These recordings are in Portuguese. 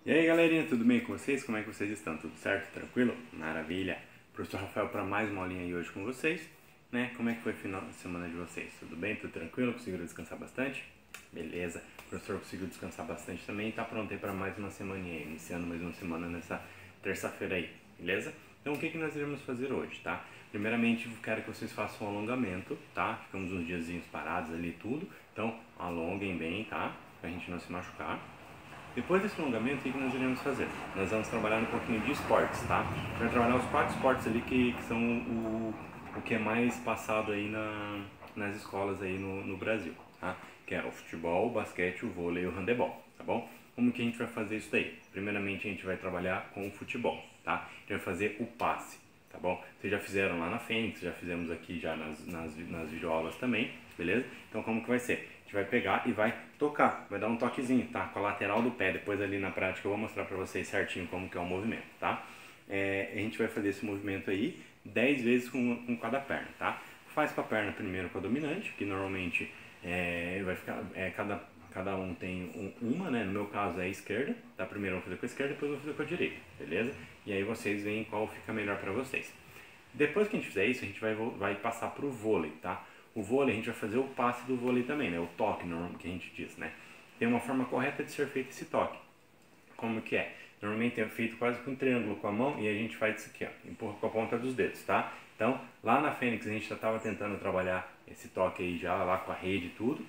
E aí galerinha, tudo bem com vocês? Como é que vocês estão? Tudo certo? Tranquilo? Maravilha! Professor Rafael para mais uma aulinha aí hoje com vocês, né? Como é que foi o final de semana de vocês? Tudo bem? Tudo tranquilo? Conseguiram descansar bastante? Beleza! O professor conseguiu descansar bastante também e tá pronto aí para mais uma semaninha aí, iniciando mais uma semana nessa terça-feira aí, beleza? Então o que nós iremos fazer hoje, tá? Primeiramente eu quero que vocês façam um alongamento, tá? Ficamos uns diazinhos parados ali tudo, então alonguem bem, tá? Pra gente não se machucar. Depois desse alongamento, o que nós iremos fazer? Nós vamos trabalhar um pouquinho de esportes, tá? A gente vai trabalhar os 4 esportes ali que são o que é mais passado aí nas escolas aí no Brasil, tá? Que é o futebol, o basquete, o vôlei e o handebol, tá bom? Como que a gente vai fazer isso daí? Primeiramente a gente vai trabalhar com o futebol, tá? A gente vai fazer o passe, tá bom? Vocês já fizeram lá na Fênix, já fizemos aqui já nas videoaulas também, beleza? Então como que vai ser? A gente vai pegar e vai tocar, vai dar um toquezinho, tá? Com a lateral do pé, depois ali na prática eu vou mostrar pra vocês certinho como que é o movimento, tá? A gente vai fazer esse movimento aí 10 vezes com cada perna, tá? Faz com a perna primeiro com a dominante, que normalmente vai ficar, cada um tem uma, né? No meu caso é a esquerda, tá? Primeiro eu vou fazer com a esquerda, depois eu vou fazer com a direita, beleza? E aí vocês veem qual fica melhor pra vocês. Depois que a gente fizer isso, a gente vai passar pro vôlei, tá? O vôlei, a gente vai fazer o passe do vôlei também, né? O toque, que a gente diz, né? Tem uma forma correta de ser feito esse toque. Como que é? Normalmente é feito quase com um triângulo com a mão e a gente faz isso aqui, ó. Empurra com a ponta dos dedos, tá? Então, lá na Fênix a gente já estava tentando trabalhar esse toque aí já, lá com a rede e tudo.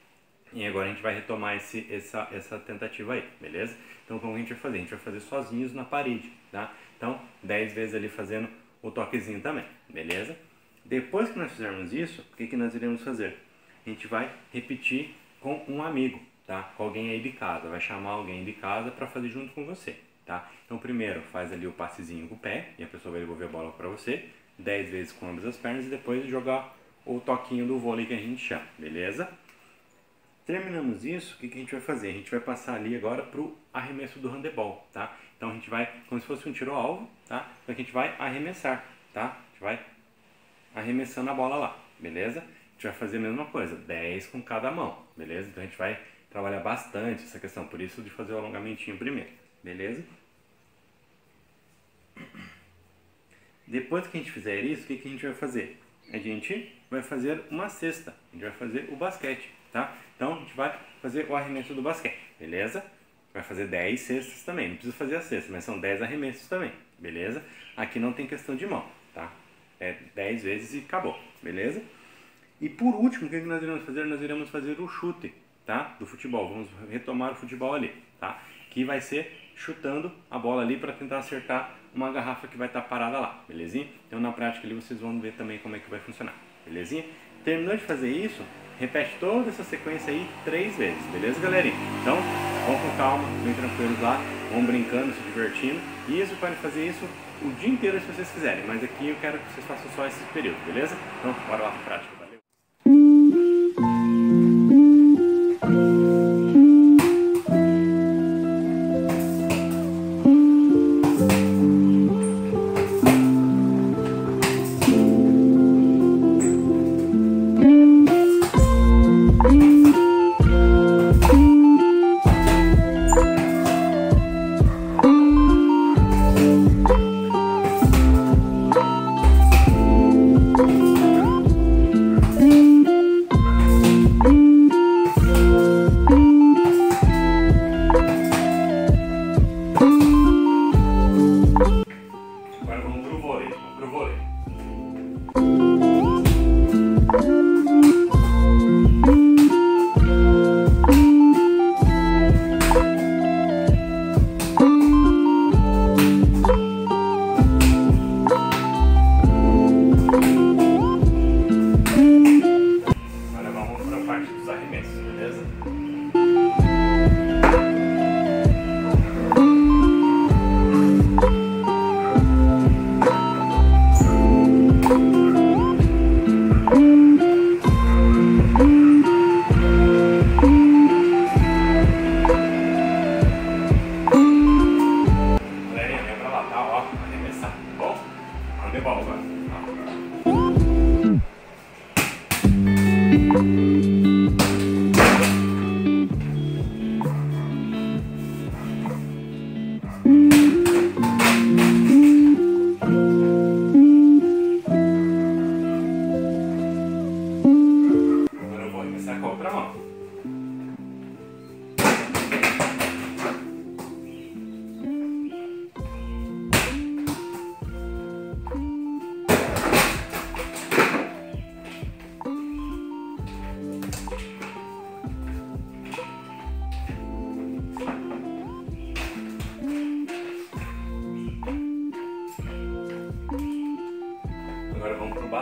E agora a gente vai retomar essa tentativa aí, beleza? Então, como a gente vai fazer? A gente vai fazer sozinhos na parede, tá? Então, 10 vezes ali fazendo o toquezinho também, beleza? Depois que nós fizermos isso, o que nós iremos fazer? A gente vai repetir com um amigo, tá? Com alguém aí de casa, vai chamar alguém de casa para fazer junto com você, tá? Então primeiro faz ali o passezinho com o pé e a pessoa vai devolver a bola para você, 10 vezes com ambas as pernas e depois jogar o toquinho do vôlei que a gente chama, beleza? Terminamos isso, o que a gente vai fazer? A gente vai passar ali agora pro arremesso do handebol, tá? Então a gente vai, como se fosse um tiro ao alvo, tá? Então a gente vai arremessar, tá? A gente vai arremessando a bola lá, beleza? A gente vai fazer a mesma coisa, 10 com cada mão, beleza? Então a gente vai trabalhar bastante essa questão, por isso de fazer o alongamentinho primeiro, beleza? Depois que a gente fizer isso, o que a gente vai fazer? A gente vai fazer uma cesta, a gente vai fazer o basquete, tá? Então a gente vai fazer o arremesso do basquete, beleza? Vai fazer 10 cestas também, não precisa fazer a cesta, mas são 10 arremessos também, beleza? Aqui não tem questão de mão, tá? 10 vezes e acabou, beleza? E por último, o que nós iremos fazer? Nós iremos fazer o chute, tá? Do futebol, vamos retomar o futebol ali, tá? Que vai ser chutando a bola ali para tentar acertar uma garrafa que vai estar parada lá, belezinha? Então na prática ali vocês vão ver também como é que vai funcionar, belezinha? Terminou de fazer isso, repete toda essa sequência aí 3 vezes, beleza galerinha? Então, vão com calma, bem tranquilos lá, vão brincando, se divertindo. E isso podem fazer isso o dia inteiro se vocês quiserem, mas aqui eu quero que vocês façam só esse período, beleza? Então, bora lá pra prática, valeu!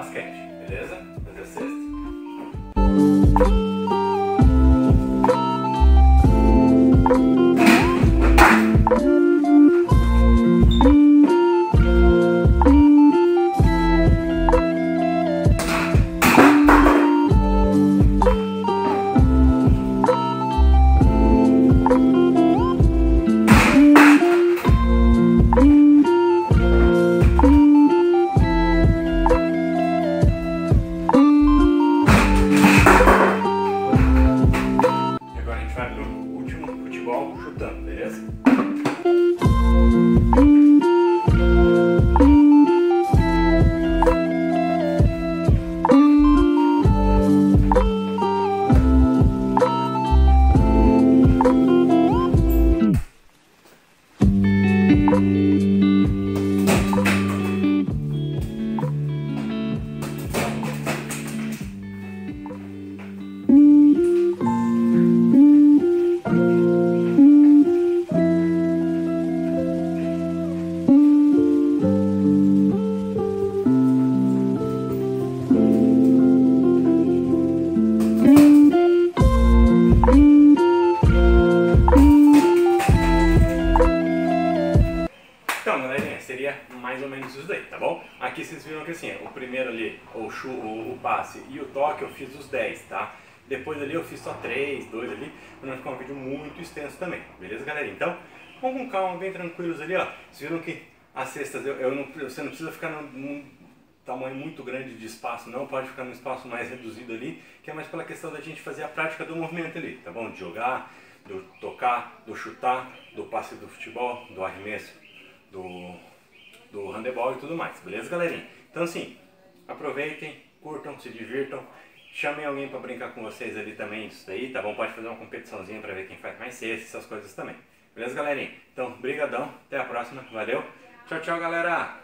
basquete, beleza? Fazer a cesta. Chutando, beleza? Então, galerinha, seria mais ou menos isso daí, tá bom? Aqui vocês viram que assim, o primeiro ali, o passe e o toque eu fiz os 10, tá? Depois ali eu fiz só 3, 2 ali, para não ficar um vídeo muito extenso também, beleza, galerinha? Então, vamos com calma, bem tranquilos ali, ó. Vocês viram que as cestas, você não precisa ficar num tamanho muito grande de espaço, não, pode ficar num espaço mais reduzido ali, que é mais pela questão da gente fazer a prática do movimento ali, tá bom? De jogar, do tocar, do chutar, do passe do futebol, do arremesso, do handebol e tudo mais, beleza, galerinha? Então assim, aproveitem, curtam, se divirtam, chamem alguém para brincar com vocês ali também, isso daí, tá bom? Pode fazer uma competiçãozinha para ver quem faz mais cesta, essas coisas também, beleza, galerinha? Então, brigadão, até a próxima, valeu, tchau, tchau, galera!